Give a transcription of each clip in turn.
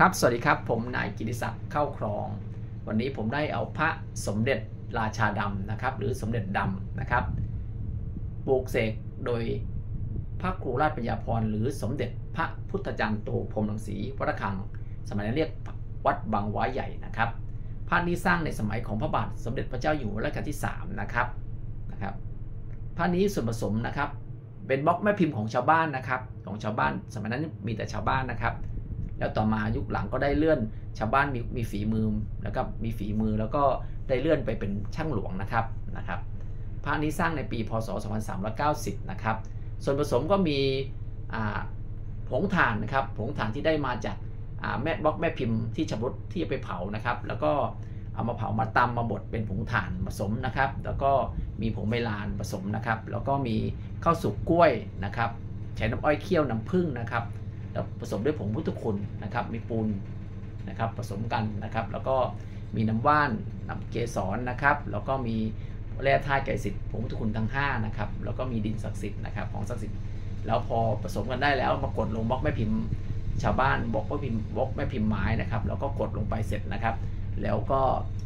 ครับสวัสดีครับผมนายกิติศักดิ์เข้าครองวันนี้ผมได้เอาพระสมเด็จราชาดำนะครับหรือสมเด็จดำนะครับปลูกเสกโดยพระครูราชปัญญาภรณ์หรือสมเด็จพระพุทธจารย์โตพรหมรังสีวัดระฆังสมัยนั้นเรียกวัดบางว้าใหญ่นะครับพระนี้สร้างในสมัยของพระบาทสมเด็จพระเจ้าอยู่หัวรัชกาลที่3นะครับพระนี้ส่วนผสมนะครับเป็นบล็อกแม่พิมพ์ของชาวบ้านนะครับของชาวบ้านสมัยนั้นมีแต่ชาวบ้านนะครับแล้วต่อมายุคหลังก็ได้เลื่อนชาวบ้านมีฝีมือแล้วก็มีฝีมือแล้วก็ได้เลื่อนไปเป็นช่างหลวงนะครับพระนี้สร้างในปีพศ2390นะครับส่วนผสมก็มีผงถ่านนะครับผงถ่านที่ได้มาจากแม่บล็อกแม่พิมพ์ที่ชำรุดที่ไปเผานะครับแล้วก็เอามาเผามาตำมาบดเป็นผงถ่านผสมนะครับแล้วก็มีผงเมลานผสมนะครับแล้วก็มีข้าวสุกกล้วยนะครับใช้น้ำอ้อยเคี่ยวน้ำผึ้งนะครับแล้วผสมด้วยผงพุทธคุณนะครับมีปูนนะครับผสมกันนะครับแล้วก็มีน้ำว่านน้ำเกสรนะครับแล้วก็มีแร่ธาตุไก่สิทธิ์ผงพุทธคุณทั้ง5นะครับแล้วก็มีดินศักดิ์สิทธิ์นะครับของศักดิ์สิทธิ์แล้วพอผสมกันได้แล้วมากดลงบล็อกแม่พิมพ์ชาวบ้านบล็อกแม่พิมพ์ไม้นะครับแล้วก็กดลงไปเสร็จนะครับแล้วก็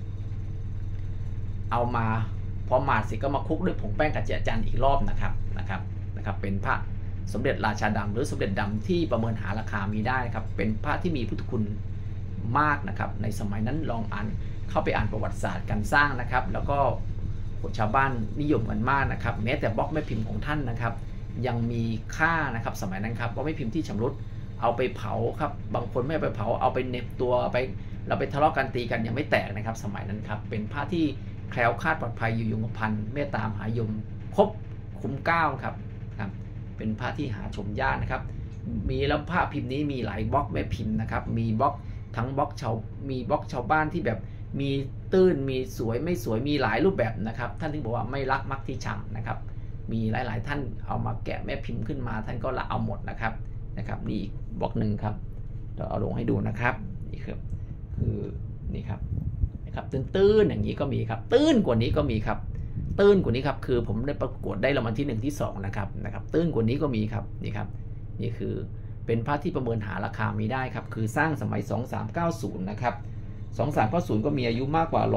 เอามาพอหมาดเสร็จก็มาคลุกด้วยผงแป้งกระเจี๊ยบจันทร์อีกรอบนะครับเป็นพระสมเด็จราชาดำหรือสมเด็จดำที่ประเมินหาราคามีได้ครับเป็นพระที่มีพุทธคุณมากนะครับในสมัยนั้นลองเข้าไปอ่านประวัติศาสตร์การสร้างนะครับแล้วก็ชาวบ้านนิยมกันมากนะครับแม้แต่บล็อกแม่พิมพ์ของท่านนะครับยังมีค่านะครับสมัยนั้นครับบล็อกแม่พิมพ์ที่ชำรุดเอาไปเผาครับบางคนไม่เอาไปเผาเอาไปเน็บตัวไปเราไปทะเลาะกันตีกันยังไม่แตกนะครับสมัยนั้นครับเป็นพระที่แคล้วคลาดปลอดภัยอยู่ยงคงเมตตามหายมครบคุ้มเก้าครับเป็นพระที่หาชมยากนะครับมีแล้วพระพิมพ์นี้มีหลายบล็อกแม่พิมพ์นะครับมีบล็อกทั้งบล็อกมีบล็อกชาวบ้านที่แบบมีตื้นมีสวยไม่สวยมีหลายรูปแบบนะครับท่านที่บอกว่าไม่รักมักที่ชังนะครับมีหลายท่านเอามาแกะแม่พิมพ์ขึ้นมาท่านก็ละเอาหมดนะครับนี่อีกบล็อกหนึ่งครับเดี๋ยวเอาลงให้ดูนะครับนี่คือนี่ครับตื้นอย่างนี้ก็มีครับตื้นกว่านี้ก็มีครับตื้นกว่านี้ครับคือผมได้ประกวดได้รางวัลที่1ที่2นะครับตื้นกว่านี้ก็มีครับนี่คือเป็นพระที่ประเมินหาราคามีได้ครับคือสร้างสมัย2390นะครับ2390ก็มีอายุมากกว่า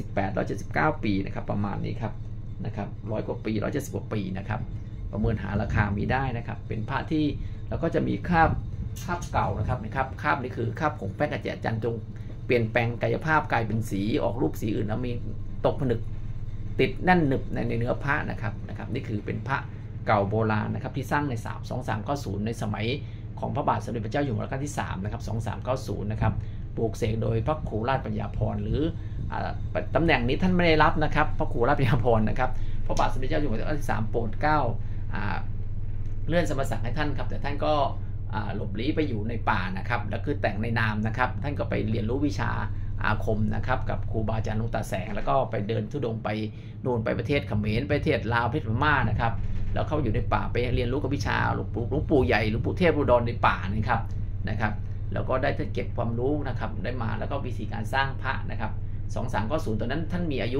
178-179ปีนะครับประมาณนี้ครับ100 กว่าปี170 กว่าปีนะครับประเมินหาราคามีได้นะครับเป็นพระที่แล้วก็จะมีคราบเก่านะครับคราบนี้คือคราบผงแป้งกระเจี๊ยบจันทร์จงเปลี่ยนแปลงกายภาพกลายเป็นสีออกรูปสีอื่นแล้วมีตกผนึกติดแน่นหนึบในเนื้อพระนะครับนี่คือเป็นพระเก่าโบราณนะครับที่สร้างใน2390ในสมัยของพระบาทสมเด็จพระเจ้าอยู่หัวรัชกาลที่3นะครับ2390นะครับปลูกเสกโดยพระครูราชปัญญาภรณ์หรือตำแหน่งนี้ท่านไม่ได้รับนะครับพระครูราชปัญญาภรณ์นะครับพระบาทสมเด็จพระเจ้าอยู่หัวรัชกาลที่3โปรดเกล้าเลื่อนสมณศักดิ์ให้ท่านครับแต่ท่านก็หลบลี้ไปอยู่ในป่านะครับแล้วคือแต่งในนามนะครับท่านก็ไปเรียนรู้วิชาอาคมนะครับกับครูบาอาจารย์หลวงตาแสงแล้วก็ไปเดินธุดงค์ไปโน่นไปประเทศเขมรประเทศลาวประเทศพม่านะครับแล้วเข้าอยู่ในป่าไปเรียนรู้กับวิชาหลวงปู่ใหญ่หลวงปู่เทพอุดรในป่านะครับแล้วก็ได้เก็บความรู้นะครับได้มาแล้วก็วิธีการสร้างพระนะครับ2390ตอนนั้นท่านมีอายุ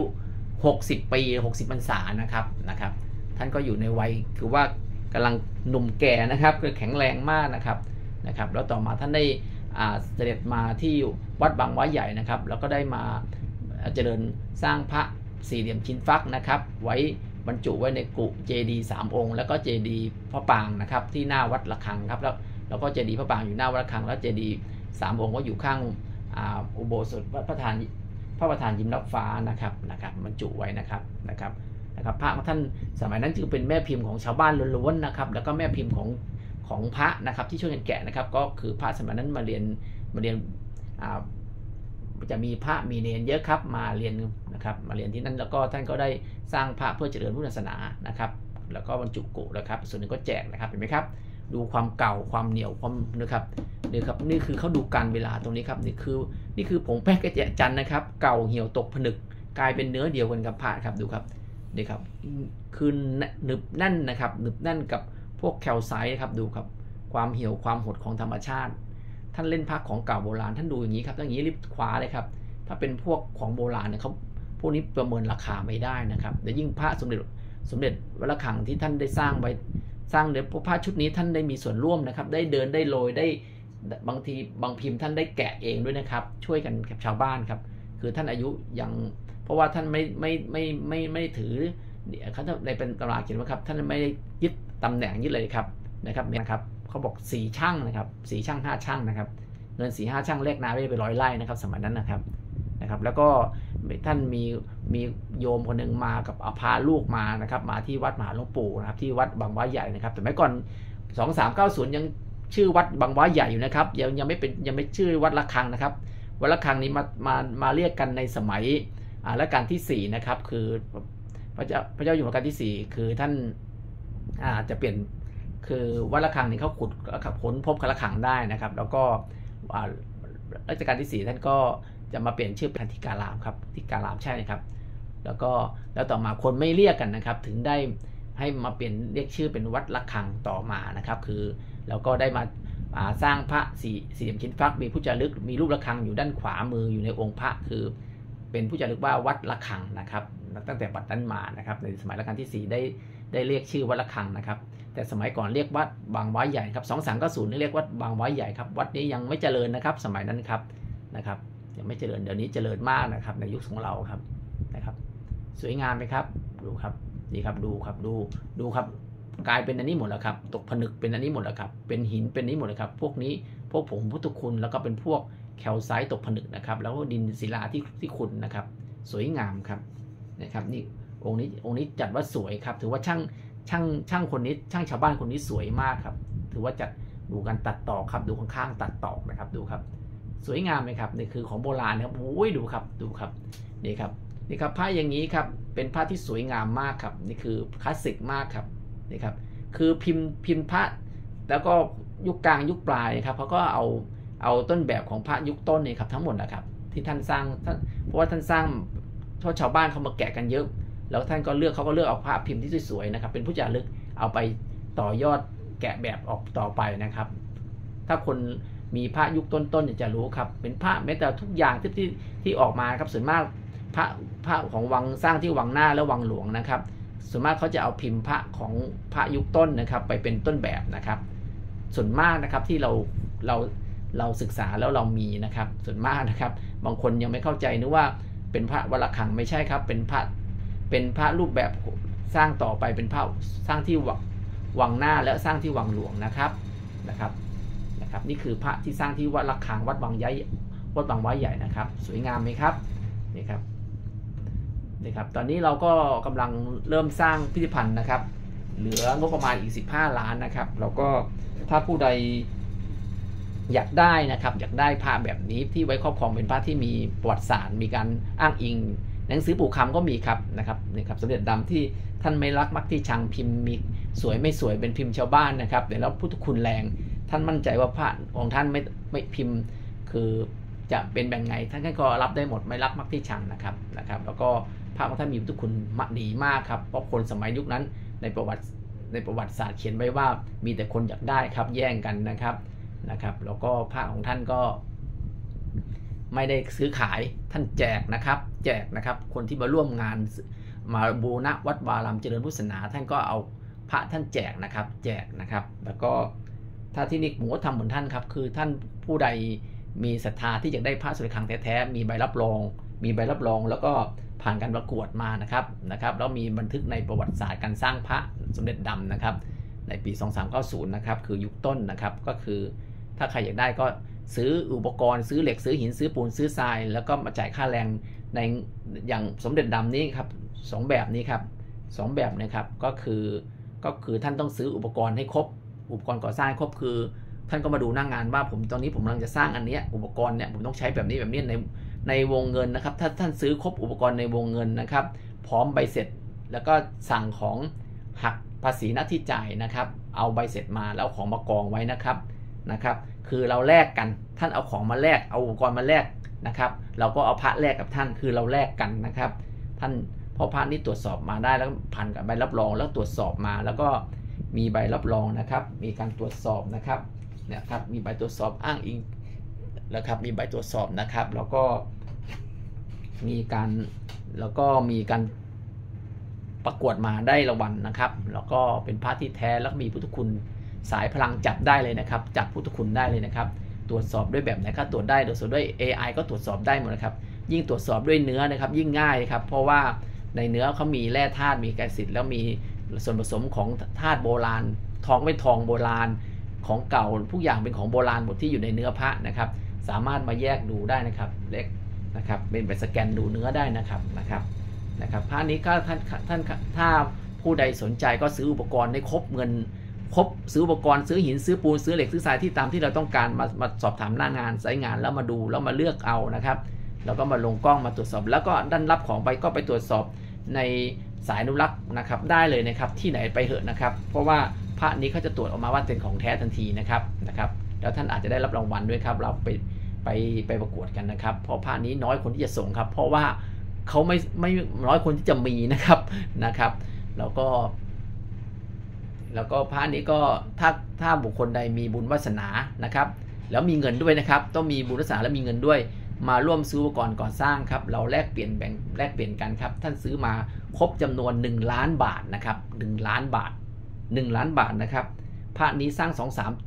60 ปี60 พรรษานะครับท่านก็อยู่ในวัยคือว่ากำลังหนุ่มแก่นะครับคือแข็งแรงมากนะครับแล้วต่อมาท่านได้เสด็จมาที่วัดบางว้าใหญ่นะครับแล้วก็ได้มาเจริญสร้างพระสี่เหลี่ยมชิ้นฟักนะครับไว้บรรจุไว้ในกุเจดีย์3 องค์แล้วก็เจดีย์พระปางนะครับที่หน้าวัดระฆังครับแล้วก็เจดีย์พระปางอยู่หน้าวัดระฆังแล้วเจดีย์3 องค์ก็อยู่ข้างอุโบสถพระประธานยิ้มรับฟ้านะครับบรรจุไว้นะครับพระท่านสมัยนั้นจึงเป็นแม่พิมพ์ของชาวบ้านล้วนๆนะครับแล้วก็แม่พิมพ์ของพระนะครับที่ช่วยกันแกะนะครับก็คือพระสมัยนั้นมาเรียนจะมีพระมีเนรเยอะครับมาเรียนนะครับมาเรียนที่นั่นแล้วก็ท่านก็ได้สร้างพระเพื่อเจริญพุทธศาสนานะครับแล้วก็บรรจุกุนะครับส่วนหนึ่งก็แจกนะครับเห็นไหมครับดูความเก่าความเหนียวความนะครับนี่คือเขาดูการเวลาตรงนี้ครับนี่คือผงแป้งกระเจี๊ยบจันทร์นะครับเก่าเหี่ยวตกผนึกกลายเป็นเนื้อเดียวกันกับพระครับดูครับนี่ครับคือหนึบแน่นนะครับหนึบแน่นกับพวกแคลไซต์นะครับดูครับความเหี่ยวความหดของธรรมชาติท่านเล่นพระของเก่าโบราณท่านดูอย่างนี้ครับอย่างนี้รีบคว้าเลยครับถ้าเป็นพวกของโบราณเนี่ยเขาพวกนี้ประเมินราคาไม่ได้นะครับแต่ยิ่งพระสมเด็จวัดระฆังที่ท่านได้สร้างไว้เดี๋ยวพระชุดนี้ท่านได้มีส่วนร่วมนะครับได้เดินได้โรยได้บางทีบางพิมพ์ท่านได้แกะเองด้วยนะครับช่วยกันกับชาวบ้านครับคือท่านอายุยังเพราะว่าท่านไม่ถือเขาในเป็นตำราเขียนว่าครับท่านไม่ได้ยึดตำแหน่งยึดเลยครับนะครับเขาบอก4ช่างนะครับ4ช่าง5ช่างนะครับเงิน4-5ช่างแลกนาไป100 ไร่นะครับสมัยนั้นนะครับแล้วก็ท่านมีโยมคนหนึ่งมากับพาลูกมานะครับมาที่วัดมหาหลวงปู่นะครับที่วัดบางว้าใหญ่นะครับแต่เมื่อก่อน2390ยังชื่อวัดบางว้าใหญ่อยู่นะครับยังไม่ชื่อวัดระฆังนะครับวัดระฆังนี้มาเรียกกันในสมัยรัชกาลที่4นะครับคือพระเจ้าอยู่หัวรัชกาลที่4คือท่านจะเปลี่ยนคือวัดระฆังนี้เขาขุดค้นพบระฆังได้นะครับแล้วก็รัชกาลที่4ท่านก็จะมาเปลี่ยนชื่อเป็นทิการามครับทิการามใช่ครับแล้วต่อมาคนไม่เรียกกันนะครับถึงได้ให้มาเปลี่ยนเรียกชื่อเป็นวัดระฆังต่อมานะครับคือแล้วก็ได้มาสร้างพระสี่เหลี่ยมชิ้นฟักมีผู้จารึกมีรูประฆังอยู่ด้านขวามืออยู่ในองค์พระคือเป็นผู้จารึกว่าวัดระฆังนะครับตั้งแต่บัดนั้นมานะครับในสมัยรัชกาลที่4ได้เรียกชื่อวัดระฆังนะครับแต่สมัยก่อนเรียกวัดบางว้าใหญ่ครับ2390นี่เรียกวัดบางว้าใหญ่ครับวัดนี้ยังไม่เจริญนะครับสมัยนั้นครับยังไม่เจริญเดี๋ยวนี้เจริญมากนะครับในยุคของเราครับนะครับสวยงามไหมครับดูครับนี่ครับดูครับกลายเป็นอันนี้หมดแล้วครับตกผนึกเป็นอันนี้หมดแล้วครับเป็นหินเป็นนี้หมดเลยครับพวกนี้พวกผงพุทธคุณแล้วก็เป็นพวกแคลไซต์ตกผนึกนะครับแล้วก็ดินศิลาที่ขุ่นนะครับสวยงามครับนะครับนี่องค์นี้จัดว่าสวยครับถือว่าช่างคนนี้ช่างชาวบ้านคนนี้สวยมากครับถือว่าจัดดูการตัดต่อครับดูข้างๆตัดต่อนะครับดูครับสวยงามไหมครับนี่คือของโบราณนะครับโอ้ยดูครับนี่ครับผ้าอย่างนี้ครับเป็นผ้าที่สวยงามมากครับนี่คือคลาสสิกมากครับนี่ครับคือพิมพ์พระแล้วก็ยุคกลางยุคปลายครับเขาก็เอาต้นแบบของพระยุคต้นนี่ครับทั้งหมดนะครับที่ท่านสร้างเพราะว่าท่านสร้างเพราะชาวบ้านเขามาแกะกันเยอะแล้วท่านก็เลือกเอาพระพิมพ์ที่สวยๆนะครับเป็นผู้จารึกเอาไปต่อยอดแกะแบบออกต่อไปนะครับถ้าคนมีพระยุคต้นๆจะรู้ครับเป็นพระแม้แต่ทุกอย่างที่ออกมาครับส่วนมากพระของวังสร้างที่วังหน้าและวังหลวงนะครับส่วนมากเขาจะเอาพิมพ์พระของพระยุคต้นนะครับไปเป็นต้นแบบนะครับส่วนมากนะครับที่เราศึกษาแล้วเรามีนะครับส่วนมากนะครับบางคนยังไม่เข้าใจนึกว่าเป็นพระวัดระฆังไม่ใช่ครับเป็นพระรูปแบบสร้างต่อไปเป็นพระสร้างที่วังหน้าและสร้างที่วังหลวงนะครับนี่คือพระที่สร้างที่วัดระฆังวัดบางว้าใหญ่นะครับสวยงามไหมครับนี่ครับตอนนี้เราก็กำลังเริ่มสร้างพิพิธภัณฑ์นะครับเหลืองบประมาณอีก15 ล้านนะครับแล้วก็ถ้าผู้ใดอยากได้นะครับอยากได้พระแบบนี้ที่ไว้ครอบครองเป็นพระที่มีประวัติศาสตร์มีการอ้างอิงหนังสือปู่คำก็มีครับนะครับนี่ครับสมเด็จดำที่ท่านไม่รักมักที่ชังพิมพ์มีสวยไม่สวยเป็นพิมพ์ชาวบ้านนะครับแล้วพุทธคุณแรงท่านมั่นใจว่าพระของท่านไม่พิมพ์คือจะเป็นแบบไงท่านก็รับได้หมดไม่รักมักที่ชังนะครับแล้วก็พระของท่านมีพุทธคุณดีมากครับเพราะคนสมัยยุคนั้นในประวัติศาสตร์เขียนไว้ว่ามีแต่คนอยากได้ครับแย่งกันนะครับแล้วก็พระของท่านก็ไม่ได้ซื้อขายท่านแจกนะครับคนที่มาร่วมงานมาบูรณะวัดวารามเจริญพุทธศาสนาท่านก็เอาพระท่านแจกนะครับแล้วก็ถ้าที่นี่ผมก็ทำเหมือนท่านครับคือท่านผู้ใดมีศรัทธาที่จะได้พระสุริคังแท้ๆมีใบรับรองแล้วก็ผ่านการประกวดมานะครับแล้วมีบันทึกในประวัติศาสตร์การสร้างพระสมเด็จดำนะครับในปี2390นะครับคือยุคต้นนะครับก็คือถ้าใครอยากได้ก็ซื้ออุปกรณ์ซื้อเหล็กซื้อหินซื้อปูนซื้อทรายแล้วก็มาจ่ายค่าแรงในอย่างสมเด็จดำนี้ครับ2 แบบนี้ครับ2 แบบนะครับก็คือท่านต้องซื้ออุปกรณ์ให้ครบอุปกรณ์ก่อสร้างให้ครบคือท่านก็มาดูหน้างานว่าตอนนี้ผมกำลังจะสร้างอันนี้อุปกรณ์เนี่ยผมต้องใช้แบบนี้ในวงเงินนะครับถ้าท่านซื้อครบอุปกรณ์ในวงเงินนะครับพร้อมใบเสร็จแล้วก็สั่งของหักภาษีหน้าที่จ่ายนะครับเอาใบเสร็จมาแล้วของมากองไว้นะครับคือเราแลกกันท่านเอาของมาแลกเอาอุปกรณ์มาแลกนะครับเราก็เอาพระแลกกับท่านคือเราแลกกันนะครับท่านเพราะพระนี้ตรวจสอบมาได้แล้วผ่านกับใบรับรองแล้วตรวจสอบมาแล้วก็มีใบรับรองนะครับมีการตรวจสอบนะครับมีใบตรวจสอบอ้างอิงนะครับมีใบตรวจสอบนะครับแล้วก็มีการประกวดมาได้รางวัลนะครับแล้วก็เป็นพระที่แท้แล้วมีพุทธคุณสายพลังจับได้เลยนะครับจับพุทธคุณได้เลยนะครับตรวจสอบด้วยแบบไหนก็ตรวจได้ตรวจสอบด้วย AI ก็ตรวจสอบได้หมดนะครับยิ่งตรวจสอบด้วยเนื้อนะครับยิ่งง่ายครับเพราะว่าในเนื้อเขามีแร่ธาตุมีแกลซิดแล้วมีส่วนผสมของธาตุโบราณทองไม่ทองโบราณของเก่าทุกอย่างเป็นของโบราณหมดที่อยู่ในเนื้อพระนะครับสามารถมาแยกดูได้นะครับเล็กนะครับเป็นไปสแกนดูเนื้อได้นะครับพระนี้ก็ท่านถ้าผู้ใดสนใจก็ซื้ออุปกรณ์ให้ครบเงินครบซื้ออุปกรณ์ซื้อหินซื้อปูนซื้อเหล็กซื้อทรายที่ตามที่เราต้องการมาสอบถามหน้างานไซต์งานแล้วมาดูแล้วมาเลือกเอานะครับแล้วก็มาลงกล้องมาตรวจสอบแล้วก็ด้านรับของไปก็ไปตรวจสอบในสายอนุรักษ์นะครับได้เลยนะครับที่ไหนไปเหอะนะครับเพราะว่าพระนี้เขาจะตรวจออกมาว่าเป็นของแท้ทันทีนะครับแล้วท่านอาจจะได้รับรางวัลด้วยครับเราไปประกวดกันนะครับเพราะพระนี้น้อยคนที่จะส่งครับเพราะว่าเขาไม่น้อยคนที่จะมีนะครับแล้วก็พระนี้ก็ถ้าบุคคลใดมีบุญวาสนานะครับแล้วมีเงินด้วยนะครับต้องมีบุญวาสนาและมีเงินด้วยมาร่วมซื้ออุปกรณ์ก่อสร้างครับเราแลกเปลี่ยนกันครับท่านซื้อมาครบจำนวน1 ล้านบาทนะครับ1 ล้านบาทนะครับพระนี้สร้าง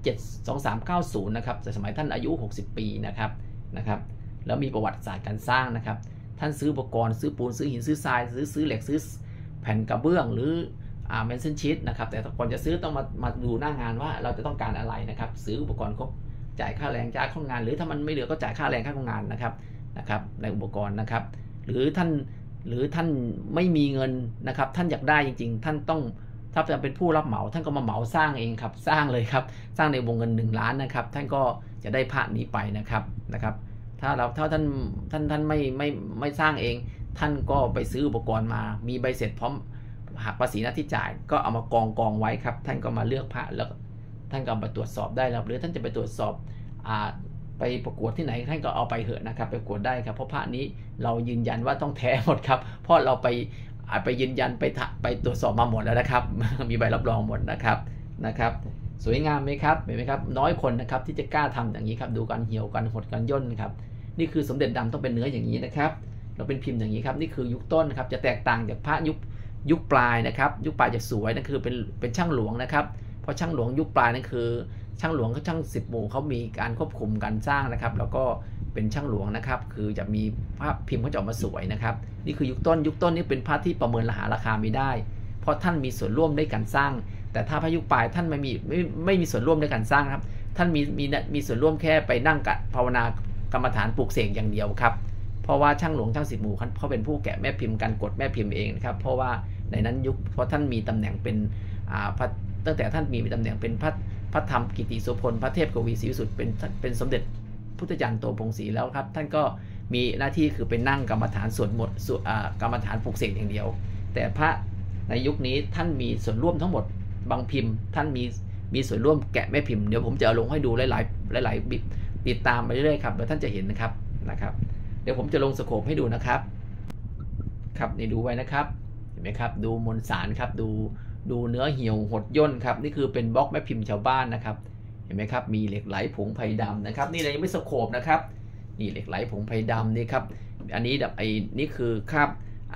2390นะครับแต่สมัยท่านอายุ60 ปีนะครับแล้วมีประวัติศาสตร์การสร้างนะครับท่านซื้ออุปกรณ์ซื้อปูนซื้อหินซื้อทรายซื้อเหล็กซื้อแผ่นกระเบื้องหรือเมนชั่นชีตนะครับแต่ก่อนจะซื้อต้องมาดูหน้างานว่าเราจะต้องการอะไรนะครับซื้ออุปกรณ์ครบจ่ายค่าแรงจ่ายค่างานหรือถ้ามันไม่เหลือก็จ่ายค่าแรงค่างานนะครับในอุปกรณ์นะครับหรือท่านไม่มีเงินนะครับท่านอยากได้จริงๆท่านต้องถ้าจะเป็นผู้รับเหมาท่านก็มาเหมาสร้างเองครับสร้างเลยครับสร้างในวงเงิน1 ล้านนะครับท่านก็จะได้พระนี้ไปนะครับถ้าท่านไม่สร้างเองท่านก็ไปซื้ออุปกรณ์มามีใบเสร็จพร้อมหักภาษีหน้าที่จ่ายก็เอามากองไว้ครับท่านก็มาเลือกพระแล้วท่านก็มาตรวจสอบได้หรือท่านจะไปตรวจสอบไปประกวดที่ไหนท่านก็เอาไปเถอะนะครับไปประกวดได้ครับเพราะพระนี้เรายืนยันว่าต้องแท้หมดครับเพราะเราไปยืนยันไปตรวจสอบมาหมดแล้วนะครับ มีใบรับรองหมดนะครับสวยงามไหมครับเห็นไหมครับน้อยคนนะครับที่จะกล้าทำอย่างนี้ครับดูการเหี่ยวกันหดกันย่นครับนี่คือสมเด็จดำต้องเป็นเนื้ออย่างนี้นะครับเราเป็นพิมพ์อย่างนี้ครับนี่คือยุคต้นนะครับจะแตกต่างจากพระยุคปลายนะครับยุคปลายจะสวยนั่นคือเป็นช่างหลวงนะครับเพราะช่างหลวงยุคปลายนั่นคือช่างหลวงเขาช่าง10 หมู่เขามีการควบคุมการสร้างนะครับแล้วก็เป็นช่างหลวงนะครับคือจะมีภาพพิมพ์เขาจะออกมาสวยนะครับนี่คือยุคต้นนี่เป็นพระที่ประเมินราคาไม่ได้เพราะท่านมีส่วนร่วมในการสร้างแต่ถ้าพระยุคปลายท่านไม่มีส่วนร่วมในการสร้างครับท่านมีส่วนร่วมแค่ไปนั่งภาวนากรรมฐานปลูกเสกอย่างเดียวครับเพราะว่าช่างหลวงช่าง10 หมู่เขาเป็นผู้แกะแม่พิมพ์การกดแม่พิมพ์เองนะครับเพราะว่าในนั้นเพราะท่านมีตำแหน่งเป็นตั้งแต่ท่านมีตำแหน่งเป็นพระธรรมกิติโสพลพระเทพกวีศรีวิสุทธิ์เป็นสมเด็จพุทธจารย์โตพงศรีแล้วครับท่านก็มีหน้าที่คือเป็นนั่งกรรมฐานสวดมนต์กรรมฐานปลูกเสกอย่างเดียวแต่พระในยุคนี้ท่านมีส่วนร่วมทั้งหมดบางพิมพ์ท่านมีส่วนร่วมแกะแม่พิมพ์เดี๋ยวผมจะเอาลงให้ดูหลายบิดติดตามไปเรื่อยๆครับเดี๋ยวท่านจะเห็นนะครับเดี๋ยวผมจะลงสโคปให้ดูนะครับนี่ดูไว้นะครับเห็นไหมครับดูมวลสารครับดูเนื้อเหี่ยวหดย่นครับนี่คือเป็นบล็อกแม่พิมพ์ชาวบ้านนะครับเห็นไหมครับมีเหล็กไหลผงไผ่ดำนะครับนี่เรายังไม่สโคปนะครับนี่เหล็กไหลผงไผ่ดำนี่ครับอันนี้นี่คือครับ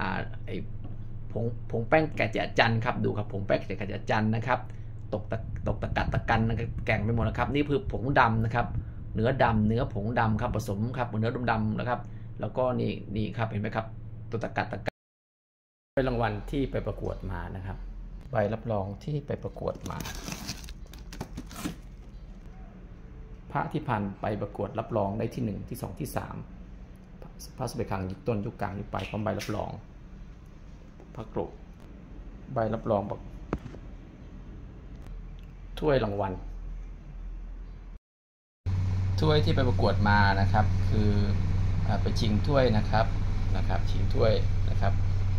ผงแป้งแกะจันครับดูครับผงแป้งแกะจันนะครับตกตะกันแก่งไปหมดนะครับนี่คือผงดำนะครับเนื้อดำเนื้อผงดำครับผสมครับเนื้อดำนะครับแล้วก็นี่ครับเห็นไหมครับตกตะกันเป็นรางวัลที่ไปประกวดมานะครับใบรับรองที่ไปประกวดมาพระที่ผ่านไปประกวดรับรองได้ที่1ที่2ที่3พระสมเด็จคลังยุคต้นยุคกลางยุคปลายพร้อมใบรับรองพระกรุใบรับรองถ้วยรางวัลถ้วยที่ไปประกวดมานะครับคือไปชิงถ้วยนะครับชิงถ้วยนะครับ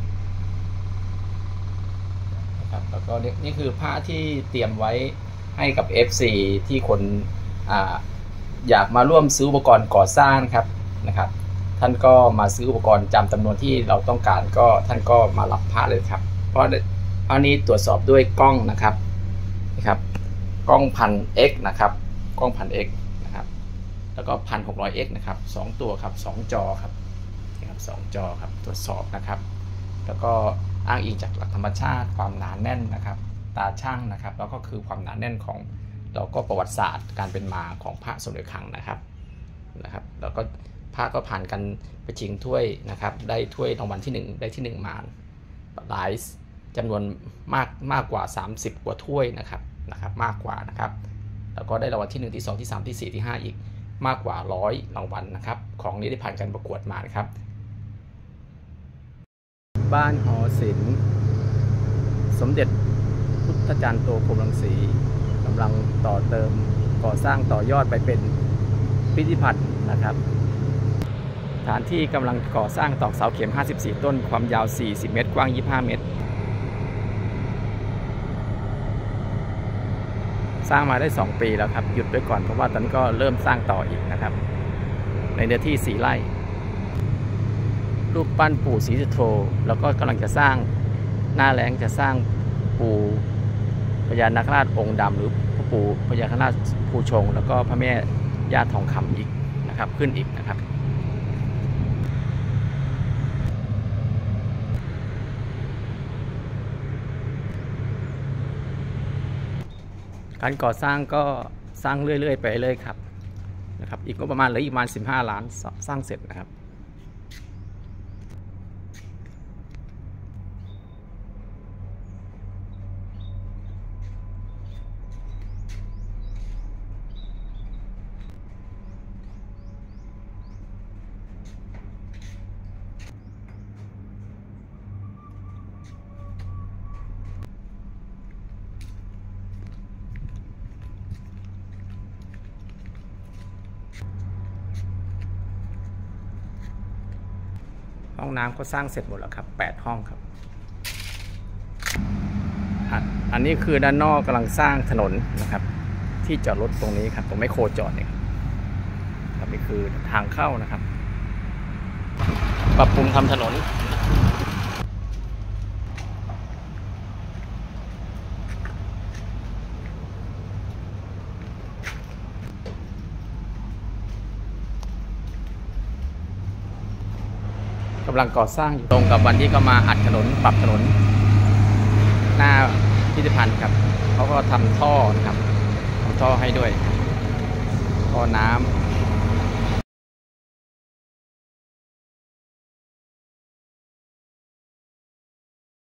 แล้วก็นี่คือผ้าที่เตรียมไว้ให้กับ FC ที่คนอยากมาร่วมซื้ออุปกรณ์ก่อสร้างนะครับท่านก็มาซื้ออุปกรณ์จำจำนวนที่เราต้องการก็ท่านก็มารับผ้าเลยครับเพราะผ้านี้ตรวจสอบด้วยกล้องนะครับกล้อง1000x นะครับกล้อง1000x นะครับแล้วก็1600x นะครับ2ตัวครับ2จอครับ2จอครับตรวจสอบนะครับแล้วก็อ้างอิงจากหลักธรรมชาติความหนาแน่นนะครับตาช่างนะครับแล้วก็คือความหนาแน่นของแล้วก็ประวัติศาสตร์การเป็นมาของพระสมเด็จคลังนะครับแล้วก็พระก็ผ่านกันไปชิงถ้วยนะครับได้ถ้วยรางวัลที่1ได้ที่1มาหลายจำนวนมากกว่า30กว่าถ้วยนะครับมากกว่านะครับแล้วก็ได้รางวัลที่1ที่2ที่3ที่4ที่5อีกมากกว่า100รางวัลนะครับของนี้ได้ผ่านการประกวดมานะครับบ้านหอศิลป์สมเด็จพุทธจารย์โตพรหมรังสีกำลังต่อเติมก่อสร้างต่อยอดไปเป็นพิพิธภัณฑ์นะครับสถานที่กำลังก่อสร้างตอกเสาเข็ม54ต้นความยาว40เมตรกว้าง25เมตรสร้างมาได้2ปีแล้วครับหยุดไปก่อนเพราะว่าตอนนี้ก็เริ่มสร้างต่ออีกนะครับในเนื้อที่4ไร่รูปปั้นปู่ศรีสุโธแล้วก็กำลังจะสร้างหน้าแล้งจะสร้างปู่พญานาคราชองค์ดำหรือปู่พญานาคราชภูชงแล้วก็พระแม่ย่าทองคำอีกนะครับขึ้นอีกนะครับการก่อสร้างก็สร้างเรื่อยๆไปเรื่อยครับอีกก็ประมาณเหลืออีกประมาณ15 ล้านสร้างเสร็จนะครับห้องน้ำก็สร้างเสร็จหมดแล้วครับ8 ห้องครับอันนี้คือด้านนอกกำลังสร้างถนนนะครับที่จอดรถตรงนี้ครับตรงไมคโครจอดเนี่ยครับนี่คือทางเข้านะครับปรับปรุงทำถนนกำลังก่อสร้างอยู่ตรงกับวันที่เขามาอัดถนนปรับถนนหน้าพิพิธภัณฑ์ครับเขาก็ทำท่อนะครับทำท่อให้ด้วยท่อน้ำ